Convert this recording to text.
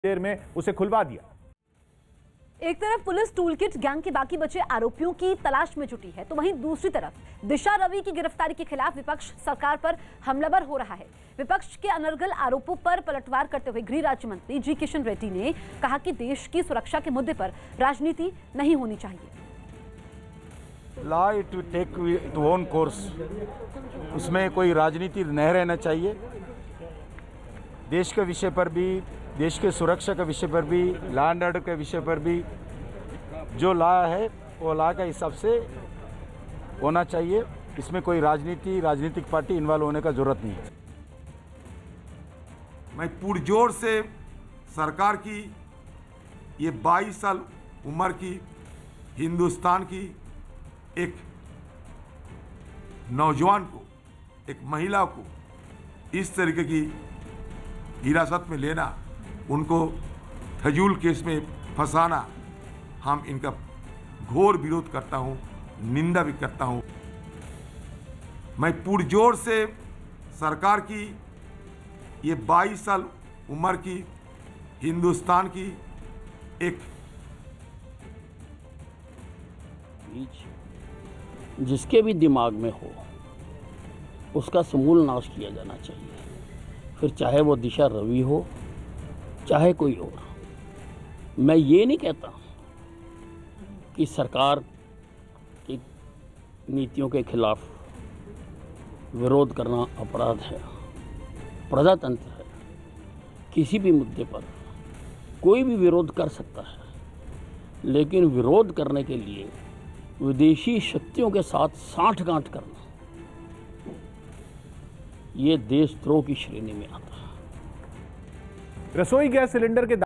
देर में उसे खुलवा दिया। एक तरफ पुलिस टूलकिट गैंग के बाकी बचे आरोपियों की तलाश में जुटी है, तो वहीं दूसरी तरफ दिशा रवि की गिरफ्तारी के खिलाफ विपक्ष सरकार पर हमलावर हो रहा है। विपक्ष के अनर्गल आरोपों पर पलटवार करते हुए गृह राज्य मंत्री जी किशन रेड्डी ने कहा कि देश की सुरक्षा के मुद्दे पर राजनीति नहीं होनी चाहिए। Law it take to own course, उसमें कोई राजनीति नहीं रहना चाहिए। देश के विषय पर भी, देश के सुरक्षा के विषय पर भी, लॉ एंड ऑर्डर के विषय पर भी जो लॉ है वो लॉ के हिसाब से होना चाहिए। इसमें कोई राजनीतिक पार्टी इन्वॉल्व होने का जरूरत नहीं है। मैं पुरजोर से सरकार की ये 22 साल उम्र की हिंदुस्तान की एक नौजवान को, एक महिला को इस तरीके की हिरासत में लेना, उनको फजूल केस में फंसाना, हम इनका घोर विरोध करता हूं, निंदा भी करता हूं। मैं पुरजोर से सरकार की ये 22 साल उम्र की हिंदुस्तान की एक जिसके भी दिमाग में हो उसका समूल नाश किया जाना चाहिए, फिर चाहे वो दिशा रवि हो चाहे कोई और। मैं ये नहीं कहता कि सरकार की नीतियों के खिलाफ विरोध करना अपराध है। प्रजातंत्र है, किसी भी मुद्दे पर कोई भी विरोध कर सकता है, लेकिन विरोध करने के लिए विदेशी शक्तियों के साथ साठगांठ करना ये देशद्रोह की श्रेणी में आता है। रसोई गैस सिलेंडर के